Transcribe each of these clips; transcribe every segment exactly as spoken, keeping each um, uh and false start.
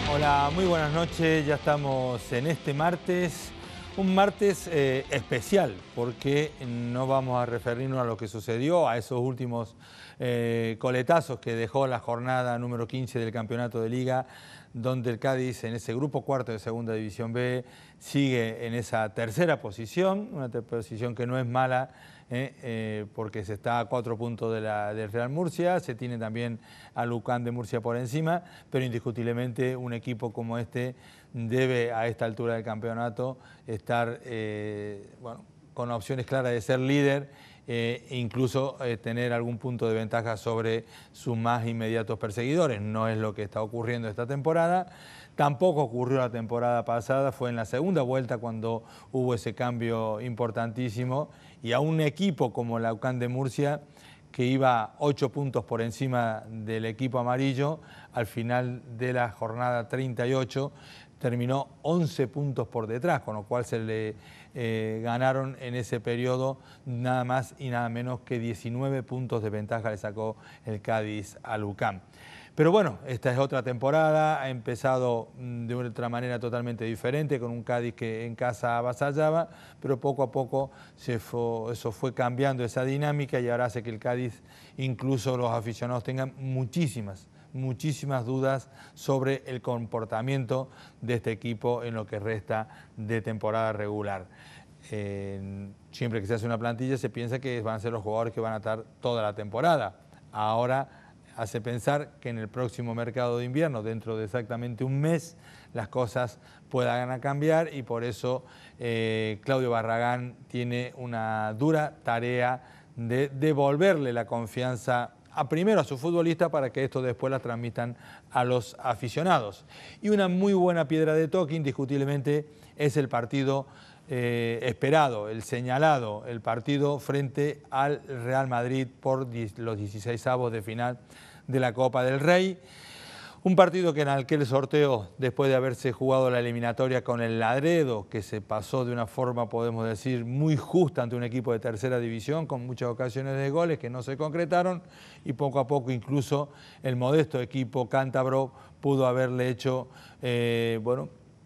Hola, muy buenas noches. Ya estamos en este martes, un martes eh, especial, porque no vamos a referirnos a lo que sucedió, a esos últimos eh, coletazos que dejó la jornada número quince del campeonato de Liga, donde el Cádiz en ese grupo cuarto de Segunda División B sigue en esa tercera posición, una posición que no es mala, Eh, eh, porque se está a cuatro puntos de la, del Real Murcia, se tiene también a Lucán de Murcia por encima, pero indiscutiblemente un equipo como este debe a esta altura del campeonato estar eh, bueno, con opciones claras de ser líder eh, e incluso eh, tener algún punto de ventaja sobre sus más inmediatos perseguidores. No es lo que está ocurriendo esta temporada. Tampoco ocurrió la temporada pasada, fue en la segunda vuelta cuando hubo ese cambio importantísimo y a un equipo como la Lucán de Murcia, que iba ocho puntos por encima del equipo amarillo, al final de la jornada treinta y ocho terminó once puntos por detrás, con lo cual se le eh, ganaron en ese periodo nada más y nada menos que diecinueve puntos de ventaja le sacó el Cádiz a Lucán. Pero bueno, esta es otra temporada, ha empezado de otra manera totalmente diferente, con un Cádiz que en casa avasallaba, pero poco a poco se fue, eso fue cambiando esa dinámica y ahora hace que el Cádiz, incluso los aficionados, tengan muchísimas, muchísimas dudas sobre el comportamiento de este equipo en lo que resta de temporada regular. Eh, siempre que se hace una plantilla se piensa que van a ser los jugadores que van a estar toda la temporada. Ahora hace pensar que en el próximo mercado de invierno, dentro de exactamente un mes, las cosas puedan cambiar y por eso eh, Claudio Barragán tiene una dura tarea de devolverle la confianza a primero a sus futbolistas para que esto después la transmitan a los aficionados. Y una muy buena piedra de toque, indiscutiblemente, es el partido Eh, esperado, el señalado, el partido frente al Real Madrid por los dieciseisavos de final de la Copa del Rey. Un partido que en aquel sorteo, después de haberse jugado la eliminatoria con el Ladredo, que se pasó de una forma, podemos decir, muy justa ante un equipo de tercera división, con muchas ocasiones de goles que no se concretaron, y poco a poco incluso el modesto equipo cántabro pudo haberle hecho, eh, bueno,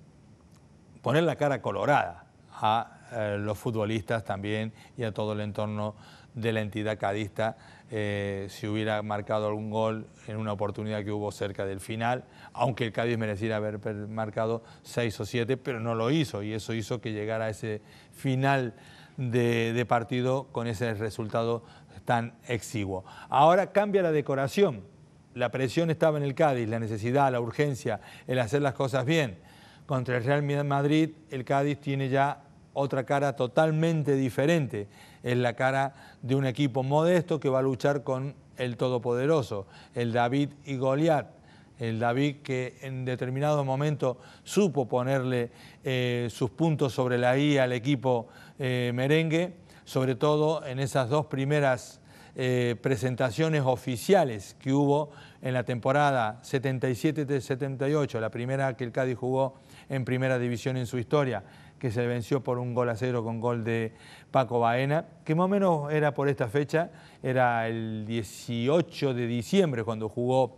poner la cara colorada a eh, los futbolistas también y a todo el entorno de la entidad cadista eh, si hubiera marcado algún gol en una oportunidad que hubo cerca del final, aunque el Cádiz mereciera haber marcado seis o siete, pero no lo hizo y eso hizo que llegara a ese final de, de partido con ese resultado tan exiguo. Ahora cambia la decoración, la presión estaba en el Cádiz, la necesidad, la urgencia, el hacer las cosas bien. Contra el Real Madrid, el Cádiz tiene ya otra cara totalmente diferente. Es la cara de un equipo modesto que va a luchar con el todopoderoso, el David y Goliat. El David que en determinado momento supo ponerle eh, sus puntos sobre la i al equipo eh, merengue, sobre todo en esas dos primeras eh, presentaciones oficiales que hubo en la temporada setenta y siete setenta y ocho, la primera que el Cádiz jugó en primera división en su historia, que se venció por un gol a cero con gol de Paco Baena, que más o menos era por esta fecha, era el dieciocho de diciembre cuando jugó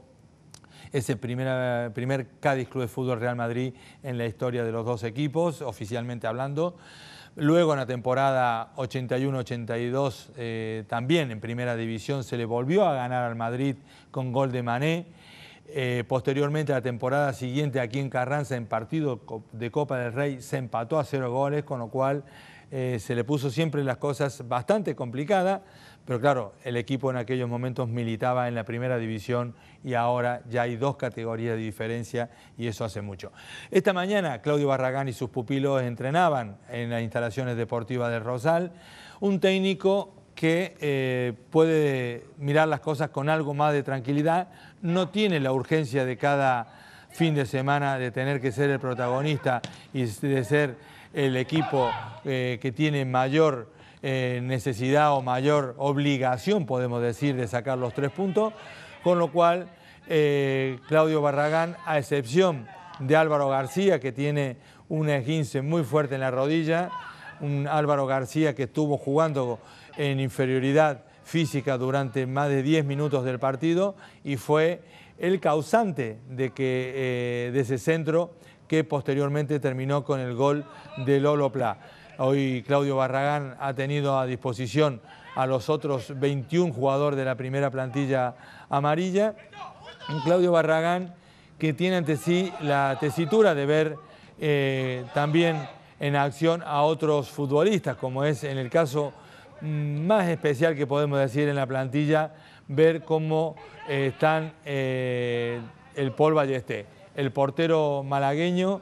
ese primer, primer Cádiz Club de Fútbol Real Madrid en la historia de los dos equipos, oficialmente hablando. Luego en la temporada ochenta y uno ochenta y dos, eh, también en primera división, se le volvió a ganar al Madrid con gol de Mané. Eh, posteriormente, la temporada siguiente, aquí en Carranza, en partido de Copa del Rey, se empató a cero goles, con lo cual eh, se le puso siempre las cosas bastante complicadas, pero claro, el equipo en aquellos momentos militaba en la primera división y ahora ya hay dos categorías de diferencia y eso hace mucho. Esta mañana Claudio Barragán y sus pupilos entrenaban en las instalaciones deportivas del Rosal, un técnico que eh, puede mirar las cosas con algo más de tranquilidad, no tiene la urgencia de cada fin de semana de tener que ser el protagonista y de ser el equipo eh, que tiene mayor eh, necesidad o mayor obligación, podemos decir, de sacar los tres puntos, con lo cual eh, Claudio Barragán, a excepción de Álvaro García, que tiene un esguince muy fuerte en la rodilla, un Álvaro García que estuvo jugando en inferioridad física durante más de diez minutos del partido y fue el causante de, que, eh, de ese centro que posteriormente terminó con el gol de Lolo Pla. Hoy Claudio Barragán ha tenido a disposición a los otros veintiún jugadores de la primera plantilla amarilla. Un Claudio Barragán que tiene ante sí la tesitura de ver eh, también en acción a otros futbolistas, como es en el caso más especial que podemos decir en la plantilla, ver cómo eh, están eh, el Paul Ballesté, el portero malagueño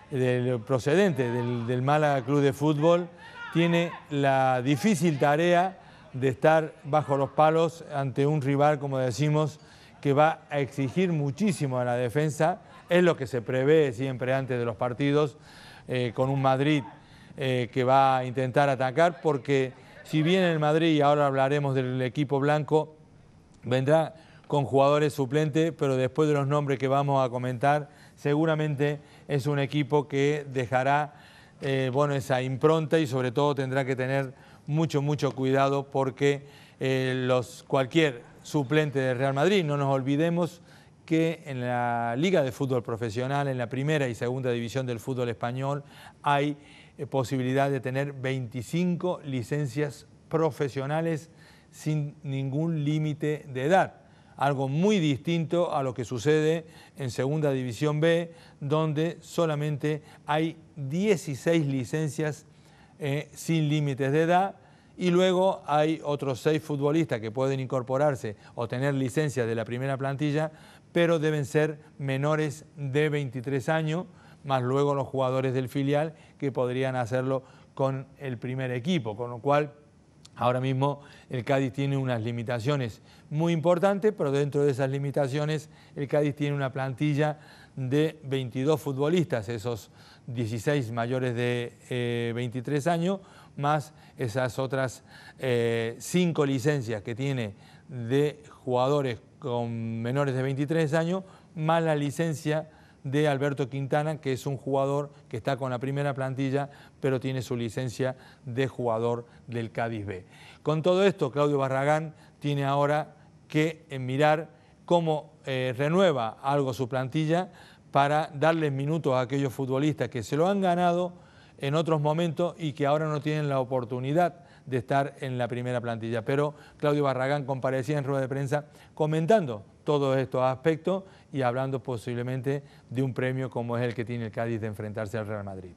del procedente del, del Málaga Club de Fútbol, tiene la difícil tarea de estar bajo los palos ante un rival, como decimos, que va a exigir muchísimo a la defensa. Es lo que se prevé siempre antes de los partidos, eh, con un Madrid eh, que va a intentar atacar, porque si bien el Madrid, y ahora hablaremos del equipo blanco, vendrá con jugadores suplentes, pero después de los nombres que vamos a comentar, seguramente es un equipo que dejará eh, bueno, esa impronta y sobre todo tendrá que tener mucho, mucho cuidado porque eh, los, cualquier suplente del Real Madrid, no nos olvidemos que en la Liga de Fútbol Profesional, en la primera y segunda división del fútbol español, hay eh, posibilidad de tener veinticinco licencias profesionales sin ningún límite de edad. Algo muy distinto a lo que sucede en Segunda División B, donde solamente hay dieciséis licencias eh, sin límites de edad, y luego hay otros seis futbolistas que pueden incorporarse o tener licencias de la primera plantilla, pero deben ser menores de veintitrés años, más luego los jugadores del filial que podrían hacerlo con el primer equipo, con lo cual ahora mismo el Cádiz tiene unas limitaciones muy importantes, pero dentro de esas limitaciones el Cádiz tiene una plantilla de veintidós futbolistas, esos dieciséis mayores de eh, veintitrés años, más esas otras eh, cinco licencias que tiene de jugadores con menores de veintitrés años, más la licencia de Alberto Quintana, que es un jugador que está con la primera plantilla, pero tiene su licencia de jugador del Cádiz B. Con todo esto, Claudio Barragán tiene ahora que mirar cómo eh, renueva algo su plantilla para darles minutos a aquellos futbolistas que se lo han ganado en otros momentos y que ahora no tienen la oportunidad de estar en la primera plantilla. Pero Claudio Barragán comparecía en rueda de prensa comentando todos estos aspectos y hablando posiblemente de un premio como es el que tiene el Cádiz de enfrentarse al Real Madrid.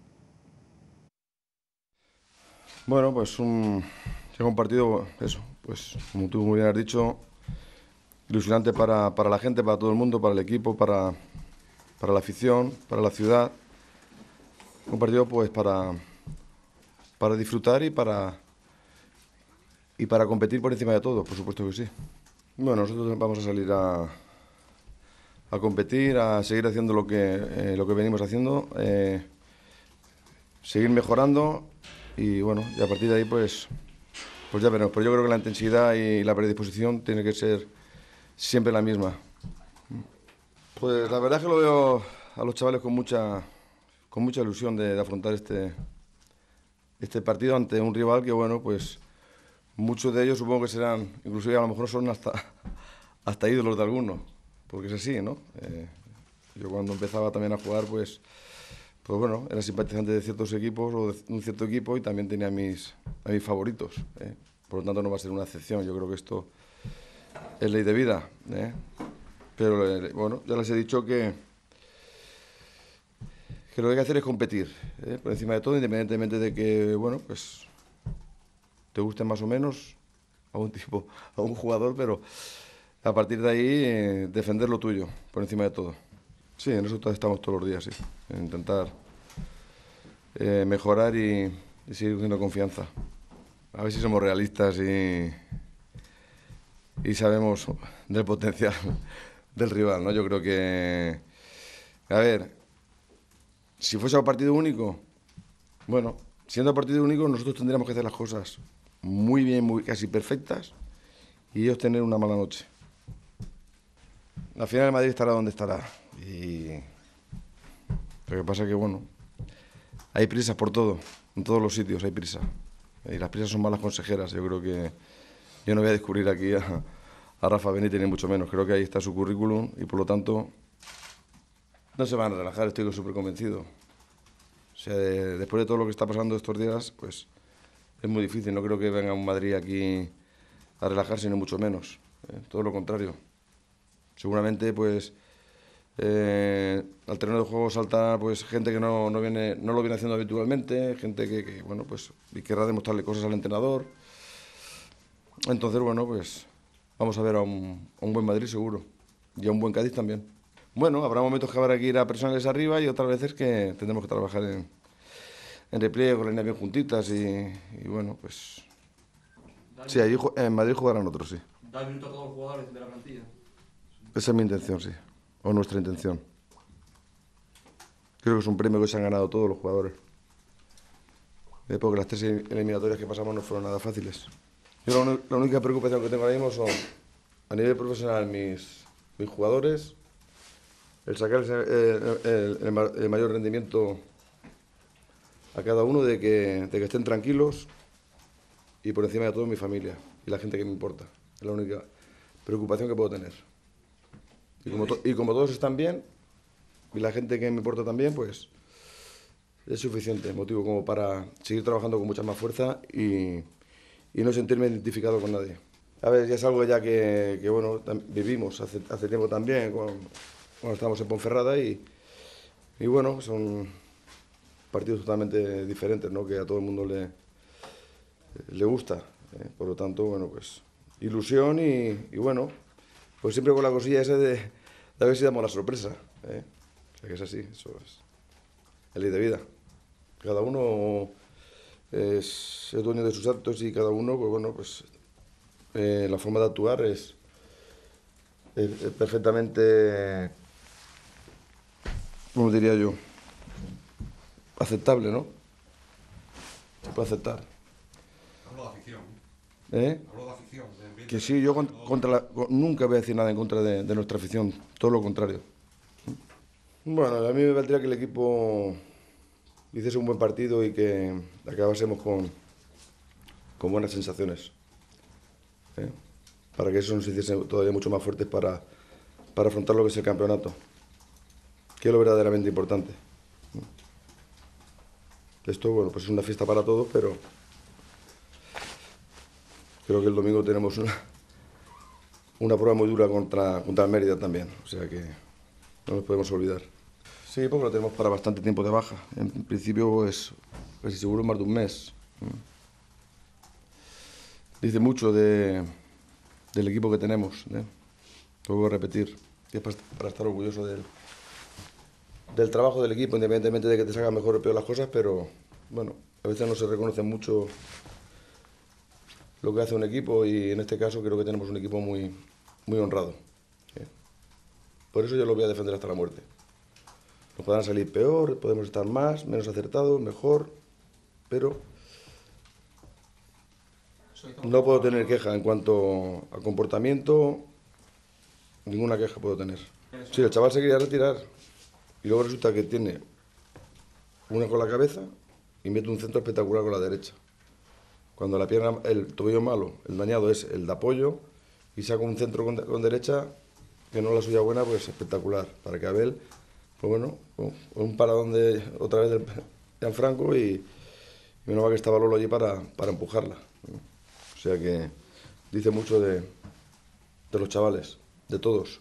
Bueno, pues un, es un partido, eso, pues como tú muy bien has dicho, ilusionante para, para la gente, para todo el mundo, para el equipo, para, para la afición, para la ciudad. Un partido pues para, para disfrutar y para, y para competir por encima de todo, por supuesto que sí. Bueno, nosotros vamos a salir a, a competir, a seguir haciendo lo que, eh, lo que venimos haciendo, eh, seguir mejorando y bueno, y a partir de ahí pues, pues ya veremos. Pero yo creo que la intensidad y la predisposición tiene que ser siempre la misma. Pues la verdad es que lo veo a los chavales con mucha, con mucha ilusión de, de afrontar este, este partido ante un rival que, bueno, pues muchos de ellos supongo que serán, inclusive a lo mejor son hasta, hasta ídolos de algunos, porque es así, ¿no? Eh, yo cuando empezaba también a jugar, pues, pues bueno, era simpatizante de ciertos equipos o de un cierto equipo y también tenía a mis, a mis favoritos, ¿eh? Por lo tanto no va a ser una excepción, yo creo que esto es ley de vida, ¿eh? Pero eh, bueno, ya les he dicho que, que lo que hay que hacer es competir, ¿eh? Por encima de todo, independientemente de que, bueno, pues te guste más o menos a un tipo, a un jugador, pero a partir de ahí eh, defender lo tuyo, por encima de todo. Sí, nosotros estamos todos los días, sí, en intentar eh, mejorar y, y seguir teniendo confianza. A ver si somos realistas y, y sabemos del potencial del rival, ¿no? Yo creo que, a ver, si fuese un partido único, bueno, siendo partido único nosotros tendríamos que hacer las cosas muy bien, muy casi perfectas y ellos tener una mala noche. Al final el Madrid estará donde estará y lo que pasa es que, bueno, hay prisas por todo, en todos los sitios hay prisa y las prisas son malas consejeras. Yo creo que yo no voy a descubrir aquí a, a Rafa Benítez ni mucho menos. Creo que ahí está su currículum y por lo tanto no se van a relajar, estoy súper convencido. O sea, de, después de todo lo que está pasando estos días, pues es muy difícil. No creo que venga un Madrid aquí a relajarse ni mucho menos. Eh, todo lo contrario. Seguramente, pues, eh, al terreno de juego salta pues gente que no, no, viene, no lo viene haciendo habitualmente, gente que, que bueno, pues, y querrá demostrarle cosas al entrenador. Entonces, bueno, pues vamos a ver a un, a un buen Madrid seguro y a un buen Cádiz también. Bueno, habrá momentos que habrá que ir a personales arriba y otras veces que tendremos que trabajar en, en repliegue, con las líneas bien juntitas y, y bueno, pues... Sí, allí en Madrid jugarán otros, sí. ¿Da minuto a todos los jugadores de la plantilla? Esa es mi intención, sí, o nuestra intención. Creo que es un premio que se han ganado todos los jugadores. Eh, porque las tres eliminatorias que pasamos no fueron nada fáciles. Yo la, la única preocupación que tengo ahora mismo son, a nivel profesional, mis, mis jugadores, el sacar el, el, el, el mayor rendimiento a cada uno, de que, de que estén tranquilos, y por encima de todo mi familia y la gente que me importa. Es la única preocupación que puedo tener. Y como, to, y como todos están bien, y la gente que me importa también, pues es suficiente motivo como para seguir trabajando con mucha más fuerza y, y no sentirme identificado con nadie. A ver, ya es algo ya que, que bueno, vivimos hace, hace tiempo también, cuando, cuando estábamos en Ponferrada, y, y bueno, son partidos totalmente diferentes, ¿no? Que a todo el mundo le, le gusta. ¿eh? Por lo tanto, bueno, pues ilusión y, y bueno, pues siempre con la cosilla esa de, de a ver si damos la sorpresa. ¿eh? O sea que es así, eso es la ley de vida. Cada uno es el dueño de sus actos y cada uno, pues bueno, pues eh, la forma de actuar es, es, es perfectamente, ¿cómo diría yo? Aceptable, ¿no? Se puede aceptar. Hablo de afición. ¿Eh? Hablo de afición. De que sí, yo contra, contra la, nunca voy a decir nada en contra de, de nuestra afición, todo lo contrario. Bueno, a mí me valdría que el equipo hiciese un buen partido y que acabásemos con, con buenas sensaciones. ¿eh? Para que eso nos hiciese todavía mucho más fuertes para, para afrontar lo que es el campeonato, que es lo verdaderamente importante. Esto, bueno, pues es una fiesta para todos, pero creo que el domingo tenemos una, una prueba muy dura contra, contra el Mérida también, o sea que no nos podemos olvidar. Sí, porque lo tenemos para bastante tiempo de baja. En principio es casi seguro más de un mes. Dice mucho de, del equipo que tenemos. ¿eh? Lo voy a repetir. Y es para, para estar orgulloso del, del trabajo del equipo, independientemente de que te salgan mejor o peor las cosas, pero bueno, a veces no se reconoce mucho lo que hace un equipo y en este caso creo que tenemos un equipo muy, muy honrado. ¿eh? Por eso yo lo voy a defender hasta la muerte. Nos podrán salir peor, podemos estar más, menos acertados, mejor, pero no puedo tener queja en cuanto a comportamiento, ninguna queja puedo tener. Sí, el chaval se quería retirar y luego resulta que tiene una con la cabeza y mete un centro espectacular con la derecha. Cuando la pierna, el tobillo malo, el dañado es el de apoyo, y saca un centro con, con derecha que no es la suya buena, pues espectacular, para que Abel, pues bueno, un paradón de, otra vez de Gianfranco y, y menos mal que estaba Lolo allí para, para empujarla. O sea que dice mucho de, de los chavales, de todos.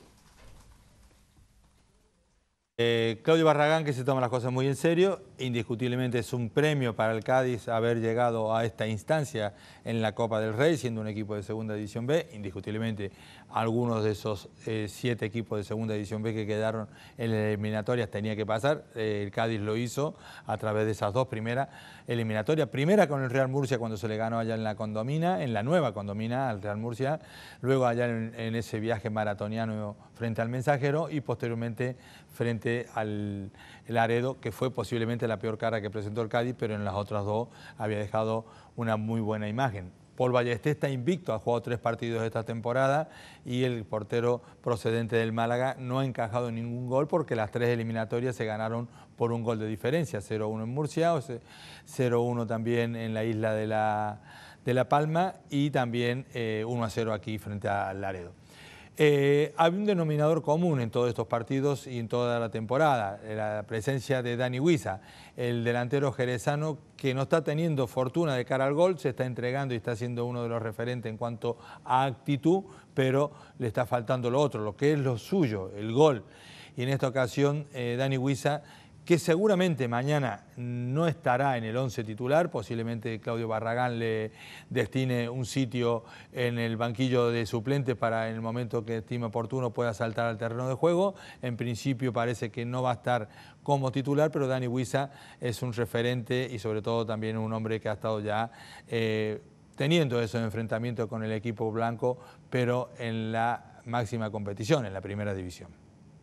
Eh, Claudio Barragán, que se toma las cosas muy en serio, indiscutiblemente es un premio para el Cádiz haber llegado a esta instancia en la Copa del Rey, siendo un equipo de Segunda División B. Indiscutiblemente algunos de esos eh, siete equipos de Segunda División B que quedaron en las eliminatorias tenía que pasar. Eh, el Cádiz lo hizo a través de esas dos primeras eliminatorias. Primera con el Real Murcia cuando se le ganó allá en la Condomina, en la nueva Condomina al Real Murcia, luego allá en, en ese viaje maratoniano frente al Mensajero y posteriormente frente al Laredo, que fue posiblemente la peor cara que presentó el Cádiz, pero en las otras dos había dejado una muy buena imagen. Paul Ballesté está invicto, ha jugado tres partidos esta temporada y el portero procedente del Málaga no ha encajado ningún gol porque las tres eliminatorias se ganaron por un gol de diferencia, cero a uno en Murcia, cero a uno también en la isla de La, de la Palma y también eh, uno a cero aquí frente al Laredo. Eh, hay un denominador común en todos estos partidos y en toda la temporada, la presencia de Dani Huiza, el delantero jerezano que no está teniendo fortuna de cara al gol, se está entregando y está siendo uno de los referentes en cuanto a actitud, pero le está faltando lo otro, lo que es lo suyo, el gol. Y en esta ocasión, eh, Dani Huiza, que seguramente mañana no estará en el once titular, posiblemente Claudio Barragán le destine un sitio en el banquillo de suplentes para en el momento que estime oportuno pueda saltar al terreno de juego. En principio parece que no va a estar como titular, pero Dani Huiza es un referente y sobre todo también un hombre que ha estado ya eh, teniendo esos enfrentamientos con el equipo blanco, pero en la máxima competición, en la primera división.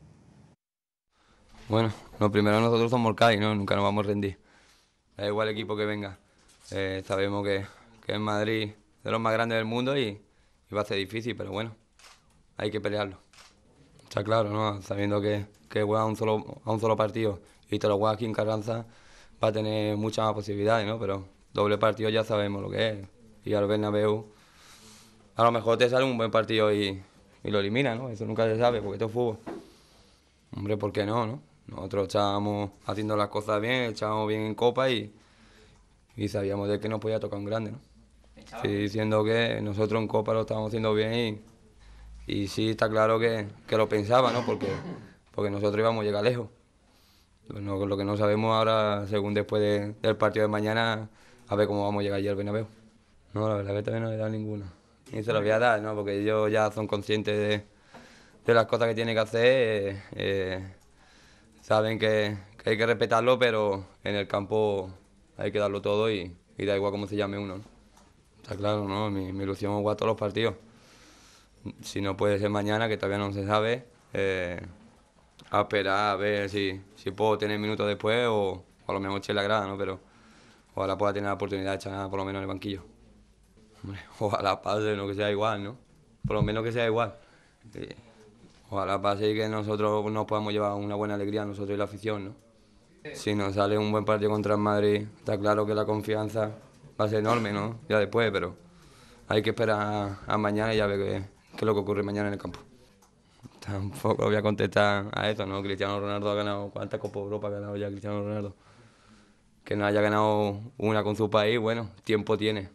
Bueno, lo primero nosotros somos el Cádiz, ¿no? Nunca nos vamos a rendir. Da igual el equipo que venga. Eh, sabemos que, que es Madrid de los más grandes del mundo y, y va a ser difícil, pero bueno, hay que pelearlo. Está claro, ¿no? Sabiendo que, que juega a un, solo, a un solo partido y te lo juega aquí en Carranza, va a tener muchas más posibilidades, ¿no? Pero doble partido ya sabemos lo que es. Y al Bernabéu, a lo mejor te sale un buen partido y, y lo elimina, ¿no? Eso nunca se sabe porque esto es fútbol. Hombre, ¿por qué no, no? Nosotros estábamos haciendo las cosas bien, echábamos bien en Copa y, y sabíamos de que nos podía tocar un grande, ¿no? Sí, diciendo que nosotros en Copa lo estábamos haciendo bien y, y sí está claro que, que lo pensaba, ¿no? Porque, porque nosotros íbamos a llegar lejos. Lo, lo que no sabemos ahora, según después de, del partido de mañana, a ver cómo vamos a llegar allí al Bernabéu. No, la verdad que todavía no le he dado ninguna. Ni se lo voy a dar, ¿no? Porque ellos ya son conscientes de, de las cosas que tienen que hacer. Eh, eh, Saben que, que hay que respetarlo, pero en el campo hay que darlo todo y, y da igual cómo se llame uno, ¿no? Está claro, ¿no? Mi, mi ilusión es jugar todos los partidos. Si no puede ser mañana, que todavía no se sabe, eh, a esperar a ver si, si puedo tener minutos después o, o a lo mejor eche la grada, ¿no? Pero ojalá pueda tener la oportunidad de echar por lo menos en el banquillo. Hombre, ojalá pase, no que sea igual, ¿no? Por lo menos que sea igual. Eh, Ojalá pase y que nosotros nos podamos llevar una buena alegría, nosotros y la afición, ¿no? Si nos sale un buen partido contra el Madrid, está claro que la confianza va a ser enorme, ¿no? Ya después, pero hay que esperar a, a mañana y ya ver qué, qué es lo que ocurre mañana en el campo. Tampoco voy a contestar a eso, ¿no? Cristiano Ronaldo ha ganado, ¿cuántas Copas de Europa ha ganado ya Cristiano Ronaldo? Que no haya ganado una con su país, bueno, tiempo tiene.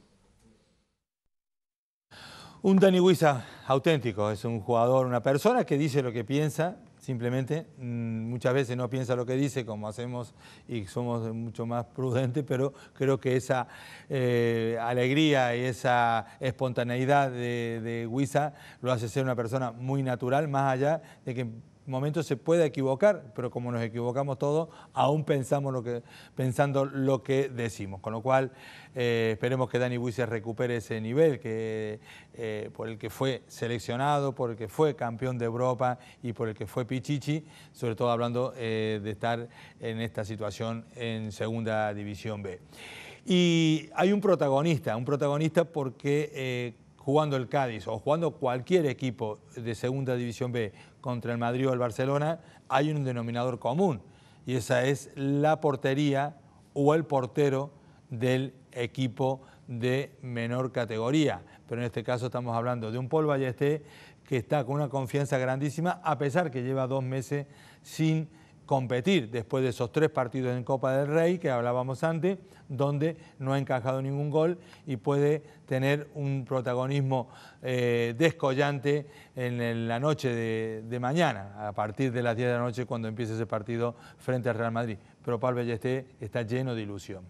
Un Dani Huiza auténtico, es un jugador, una persona que dice lo que piensa, simplemente mmm, muchas veces no piensa lo que dice como hacemos y somos mucho más prudentes, pero creo que esa eh, alegría y esa espontaneidad de, de Huiza lo hace ser una persona muy natural, más allá de que momentos se puede equivocar, pero como nos equivocamos todos, aún pensamos lo que, pensando lo que decimos. Con lo cual, eh, esperemos que Dani Huiza recupere ese nivel que, eh, por el que fue seleccionado, por el que fue campeón de Europa y por el que fue Pichichi, sobre todo hablando eh, de estar en esta situación en Segunda División B. Y hay un protagonista, un protagonista porque eh, jugando el Cádiz o jugando cualquier equipo de Segunda División B contra el Madrid o el Barcelona, hay un denominador común y esa es la portería o el portero del equipo de menor categoría. Pero en este caso estamos hablando de un Paul Ballester que está con una confianza grandísima a pesar que lleva dos meses sin competir después de esos tres partidos en Copa del Rey que hablábamos antes, donde no ha encajado ningún gol y puede tener un protagonismo eh, descollante en, en la noche de, de mañana, a partir de las diez de la noche cuando empiece ese partido frente al Real Madrid. Pero Paul Ballester está lleno de ilusión.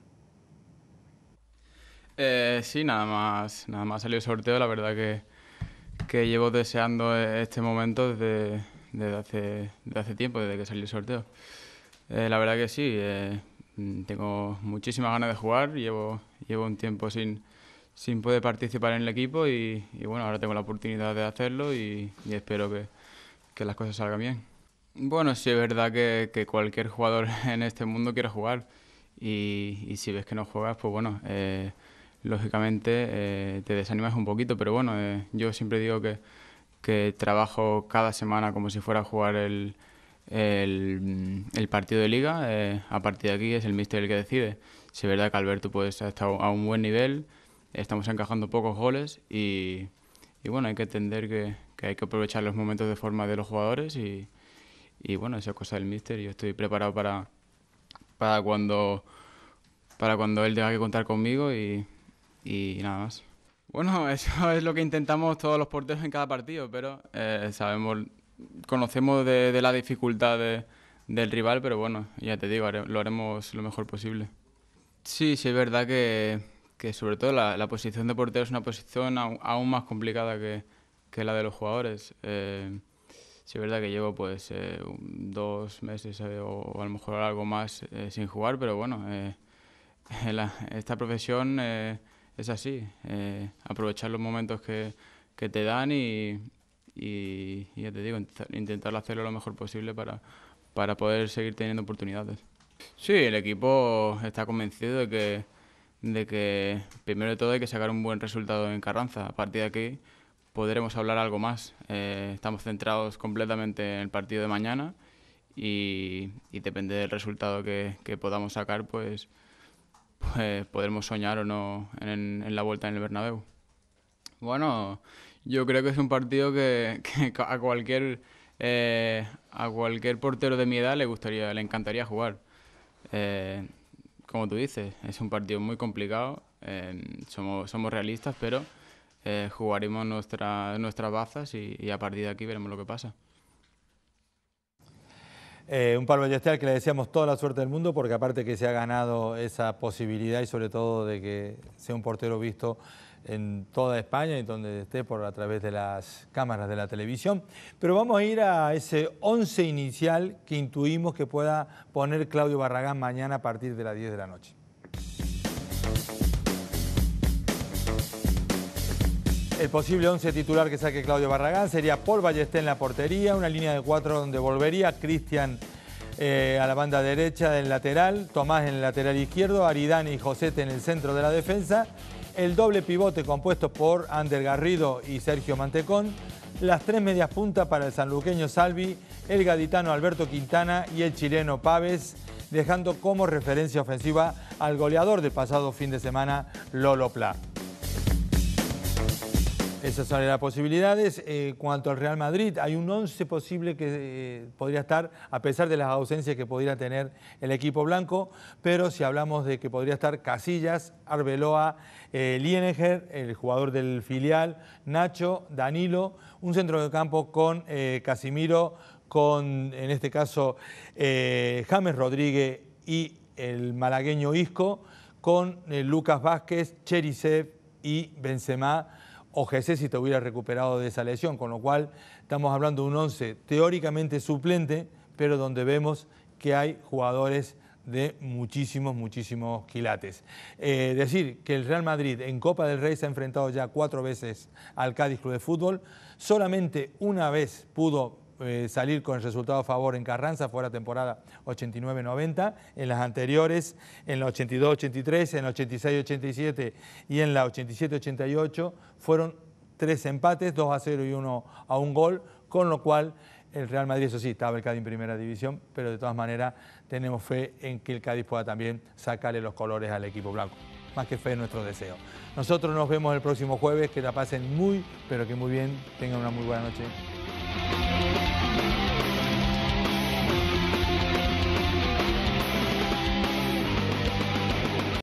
Eh, sí, nada más, nada más salió el sorteo, la verdad que, que llevo deseando este momento desde... Desde hace, desde hace tiempo, desde que salió el sorteo. Eh, la verdad que sí, eh, tengo muchísimas ganas de jugar, llevo, llevo un tiempo sin, sin poder participar en el equipo y, y bueno, ahora tengo la oportunidad de hacerlo y, y espero que, que las cosas salgan bien. Bueno, sí es verdad que, que cualquier jugador en este mundo quiere jugar y, y si ves que no juegas, pues bueno, eh, lógicamente eh, te desanimas un poquito, pero bueno, eh, yo siempre digo que que trabajo cada semana como si fuera a jugar el, el, el partido de liga. Eh, a partir de aquí es el míster el que decide. Si es verdad que Alberto pues, está a un buen nivel, estamos encajando pocos goles y, y bueno, hay que entender que, que hay que aprovechar los momentos de forma de los jugadores y, y bueno, esa es cosa del míster y yo estoy preparado para, para, cuando, para cuando él tenga que contar conmigo y, y nada más. Bueno, eso es lo que intentamos todos los porteros en cada partido, pero eh, sabemos, conocemos de, de la dificultad de, del rival, pero bueno, ya te digo, lo haremos lo mejor posible. Sí, sí es verdad que, que sobre todo la, la posición de portero es una posición aún, aún más complicada que, que la de los jugadores. Eh, sí es verdad que llevo pues eh, dos meses eh, o, o a lo mejor algo más eh, sin jugar, pero bueno, eh, la, esta profesión eh, es así, eh, aprovechar los momentos que, que te dan y, y, y ya te digo, intentar hacerlo lo mejor posible para, para poder seguir teniendo oportunidades. Sí, el equipo está convencido de que, de que primero de todo hay que sacar un buen resultado en Carranza. A partir de aquí podremos hablar algo más. Eh, estamos centrados completamente en el partido de mañana y, y depende del resultado que, que podamos sacar, pues, pues podremos soñar o no en, en la vuelta en el Bernabéu. Bueno, yo creo que es un partido que, que a cualquier eh, a cualquier portero de mi edad le gustaría, le encantaría jugar. Eh, como tú dices, es un partido muy complicado, eh, somos, somos realistas, pero eh, jugaremos nuestra, nuestras bazas y, y a partir de aquí veremos lo que pasa. Eh, un Pablo Ballester al que le deseamos toda la suerte del mundo porque aparte que se ha ganado esa posibilidad y sobre todo de que sea un portero visto en toda España y donde esté por a través de las cámaras de la televisión. Pero vamos a ir a ese once inicial que intuimos que pueda poner Claudio Barragán mañana a partir de las diez de la noche. El posible once titular que saque Claudio Barragán sería Paul Ballester en la portería, una línea de cuatro donde volvería Cristian eh, a la banda derecha del lateral, Tomás en el lateral izquierdo, Aridane y Josete en el centro de la defensa, el doble pivote compuesto por Ander Garrido y Sergio Mantecón, las tres medias puntas para el sanluqueño Salvi, el gaditano Alberto Quintana y el chileno Paves, dejando como referencia ofensiva al goleador del pasado fin de semana, Lolo Pla. Esas son las posibilidades. En cuanto al Real Madrid, hay un once posible que eh, podría estar, a pesar de las ausencias que podría tener el equipo blanco, pero si hablamos de que podría estar Casillas, Arbeloa, eh, Lineker, el jugador del filial, Nacho, Danilo, un centro de campo con eh, Casimiro, con, en este caso, eh, James Rodríguez y el malagueño Isco, con eh, Lucas Vázquez, Cherisev y Benzema, o Jesús si te hubiera recuperado de esa lesión, con lo cual estamos hablando de un once teóricamente suplente, pero donde vemos que hay jugadores de muchísimos, muchísimos quilates. Eh, decir que el Real Madrid en Copa del Rey se ha enfrentado ya cuatro veces al Cádiz Club de Fútbol, solamente una vez pudo eh, salir con el resultado a favor en Carranza, fue la temporada ochenta y nueve noventa, en las anteriores, en la ochenta y dos ochenta y tres, en la ochenta y seis ochenta y siete y en la ochenta y siete ochenta y ocho fueron tres empates, dos a cero y uno a un gol, con lo cual el Real Madrid, eso sí, estaba el Cádiz en primera división, pero de todas maneras tenemos fe en que el Cádiz pueda también sacarle los colores al equipo blanco. Más que fe en nuestro deseo. Nosotros nos vemos el próximo jueves, que la pasen muy, pero que muy bien, tengan una muy buena noche.